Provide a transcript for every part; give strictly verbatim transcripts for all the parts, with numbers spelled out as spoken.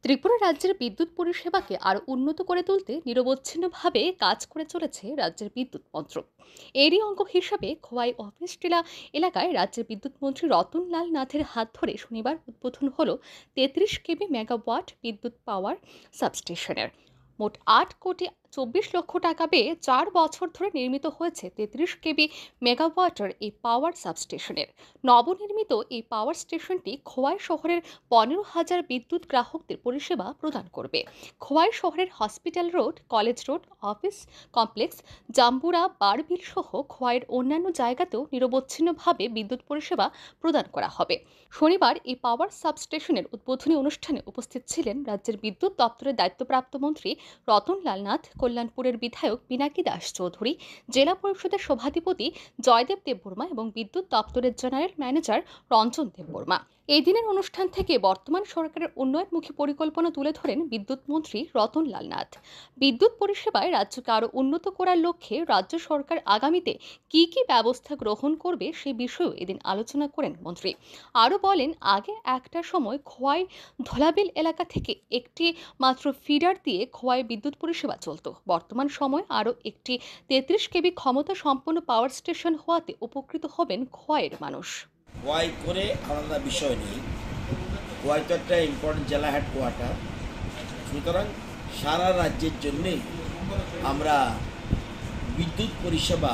ত্রিপুরা রাজ্যের বিদ্যুৎ পরিষেবাকে আরও উন্নত করে তুলতে নিরবচ্ছিন্নভাবে কাজ করে চলেছে রাজ্যের বিদ্যুৎ মন্ত্রক। এরই অঙ্গ হিসাবে খোয়াই অফিস টিলা এলাকায় রাজ্যের বিদ্যুৎ মন্ত্রী রতনলাল নাথের হাত ধরে শনিবার উদ্বোধন হল তেত্রিশ কেবি মেগাওয়াট বিদ্যুৎ পাওয়ার সাবস্টেশনের। মোট আট কোটি চব্বিশ লক্ষ টাকা ব্যয়ে চার বছর ধরে নির্মিত হয়েছে তেত্রিশ কেবি মেগাওয়াটের এই পাওয়ার সাবস্টেশনের। নবনির্মিত এই পাওয়ার স্টেশনটি খোয়াই শহরের পনেরো হাজার বিদ্যুৎ গ্রাহকদের পরিষেবা প্রদান করবে। খোয়াই শহরের hospital road, college road, office complex, Jambura, Barbil সহ খোয়াইয়ের অন্যান্য জায়গাতেও নিরবচ্ছিন্নভাবে বিদ্যুৎ পরিষেবা প্রদান করা হবে। শনিবার এই পাওয়ার সাবস্টেশনের উদ্বোধনী অনুষ্ঠানে উপস্থিত ছিলেন রাজ্যের বিদ্যুৎ দপ্তরের দায়িত্বপ্রাপ্ত মন্ত্রী রতনলাল নাথ, কল্যাণপুরের বিধায়ক পিনাকি দাস চৌধুরী, জেলা পরিষদের সভাধিপতি জয়দেব দেববর্মা এবং বিদ্যুৎ দপ্তরের জেনারেল ম্যানেজার রঞ্জন দেববর্মা। এই দিনের অনুষ্ঠান থেকে বর্তমান সরকারের উন্নয়নমুখী পরিকল্পনা তুলে ধরেন বিদ্যুৎ মন্ত্রী রতনলাল নাথ। বিদ্যুৎ পরিষেবায় রাজ্যকে আরও উন্নত করার লক্ষ্যে রাজ্য সরকার আগামীতে কি কি ব্যবস্থা গ্রহণ করবে সে বিষয়েও এদিন আলোচনা করেন মন্ত্রী। আরও বলেন, আগে একটা সময় খোয়াই ধলাবিল এলাকা থেকে একটি মাত্র ফিডার দিয়ে খোয়াই বিদ্যুৎ পরিষেবা চলত। বর্তমান সময় আরও একটি তেত্রিশ কেবি ক্ষমতা সম্পন্ন পাওয়ার স্টেশন হওয়াতে উপকৃত হবেন খোয়াইয়ের মানুষ। খোয়াই করে আলাদা বিষয় নেই, খোয়াই তো একটা ইম্পর্টেন্ট জেলা হেডকোয়ার্টার, সুতরাং সারা রাজ্যের জন্যে আমরা বিদ্যুৎ পরিষেবা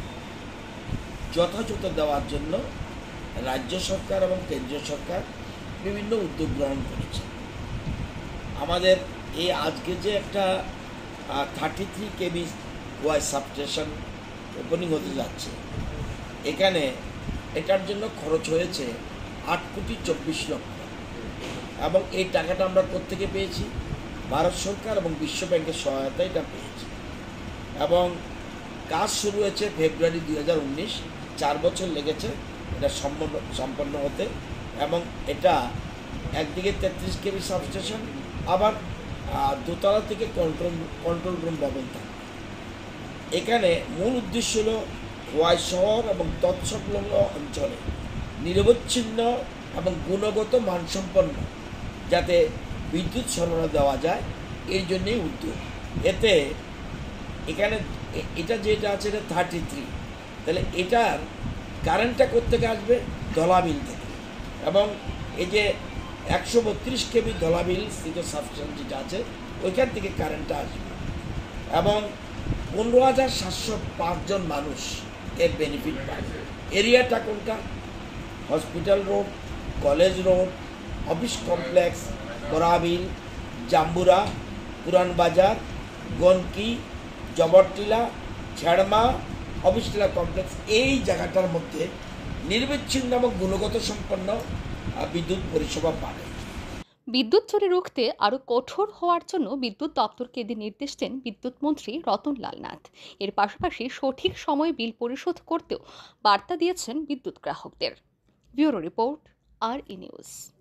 যথাযথ দেওয়ার জন্য রাজ্য সরকার এবং কেন্দ্রীয় সরকার বিভিন্ন উদ্যোগ গ্রহণ করেছে। আমাদের এই আজকে যে একটা thirty three KV Y substation opening হতে যাচ্ছে, এখানে এটার জন্য খরচ হয়েছে আট কোটি চব্বিশ লক্ষ, এবং এই টাকাটা আমরা কোত্থেকে পেয়েছি? ভারত সরকার এবং বিশ্ব ব্যাংকের সহায়তায় এটা পেয়েছি, এবং কাজ শুরু হয়েছে ফেব্রুয়ারি দুই হাজার উনিশ। চার বছর লেগেছে এটা সম্পন্ন সম্পন্ন হতে, এবং এটা একদিকে তেত্রিশ কেবি সাবস্টেশন, আবার দোতলা থেকে কন্ট্রোল কন্ট্রোল রুম ভবন থাকে। এখানে মূল উদ্দেশ্য হল খোয়াই শহর এবং তৎসংলগ্ন অঞ্চলে নিরবচ্ছিন্ন এবং গুণগত মানসম্পন্ন যাতে বিদ্যুৎ সরবরাহ দেওয়া যায়, এই জন্যই উদ্যোগ। এতে এখানে এটা যেটা আছে এটা থার্টি থ্রি, তাহলে এটার কারেন্টটা কোত্থেকে আসবে? ধলাবিল থেকে, এবং এই যে একশো বত্রিশ কেবি ধলাবিল স্থিত সাবস্টেশন যেটা আছে ওইখান থেকে কারেন্টটা আসবে, এবং পনেরো হাজার সাতশো পাঁচজন মানুষ এর বেনিফিট পাবে। এরিয়াটা কোনটা? Hospital road, college road, office complex, Barabil, Jambura, Puran বাজার, গনকি, জবরটিলা, ছেড়মা, অফিস টিলা কমপ্লেক্স, এই জায়গাটার মধ্যে নির্বিচ্ছিন্ন এবং গুণগত সম্পন্ন বিদ্যুৎ পরিষেবা পাবে। বিদ্যুৎ চুরি রুখতে আরও কঠোর হওয়ার জন্য বিদ্যুৎ দপ্তরকে এদিন নির্দেশ দেন বিদ্যুৎ মন্ত্রী রতনলাল নাথ। এর পাশাপাশি সঠিক সময়ে বিল পরিশোধ করতেও বার্তা দিয়েছেন বিদ্যুৎ গ্রাহকদের। ব্যুরো রিপোর্ট, আর ই নিউজ।